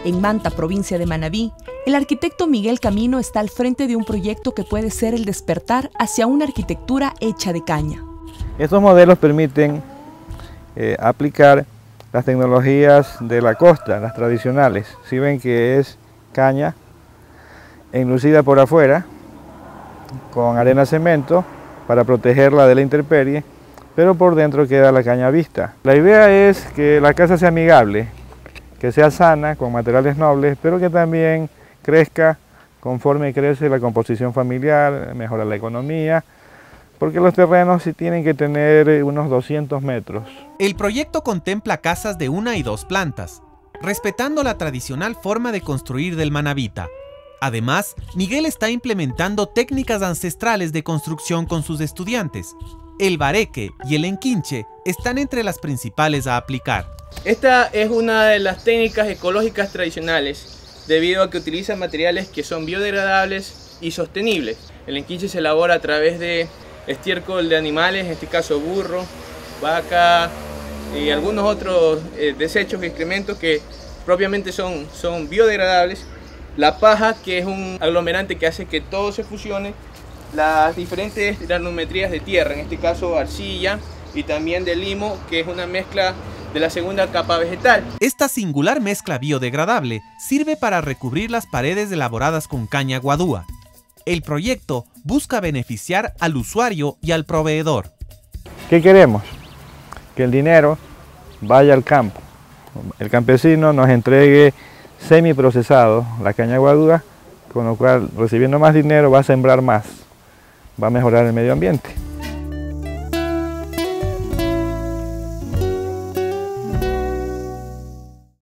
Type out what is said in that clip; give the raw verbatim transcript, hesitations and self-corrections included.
En Manta, provincia de Manabí, el arquitecto Miguel Camino está al frente de un proyecto que puede ser el despertar hacia una arquitectura hecha de caña. Estos modelos permiten eh, aplicar las tecnologías de la costa, las tradicionales. Si ven que es caña enlucida por afuera, con arena cemento, para protegerla de la intemperie, pero por dentro queda la caña vista. La idea es que la casa sea amigable, que sea sana, con materiales nobles, pero que también crezca conforme crece la composición familiar, mejora la economía, porque los terrenos sí tienen que tener unos doscientos metros. El proyecto contempla casas de una y dos plantas, respetando la tradicional forma de construir del manabita. Además, Miguel está implementando técnicas ancestrales de construcción con sus estudiantes. El bareque y el enquinche están entre las principales a aplicar. Esta es una de las técnicas ecológicas tradicionales, debido a que utiliza materiales que son biodegradables y sostenibles. El enquinche se elabora a través de estiércol de animales, en este caso burro, vaca y algunos otros eh, desechos y excrementos que propiamente son, son biodegradables. La paja, que es un aglomerante que hace que todo se fusione, las diferentes granometrías de tierra, en este caso arcilla, y también de limo, que es una mezcla de la segunda capa vegetal. Esta singular mezcla biodegradable sirve para recubrir las paredes elaboradas con caña guadúa. El proyecto busca beneficiar al usuario y al proveedor. ¿Qué queremos? Que el dinero vaya al campo. El campesino nos entregue semiprocesado la caña guadúa, con lo cual, recibiendo más dinero, va a sembrar más, va a mejorar el medio ambiente.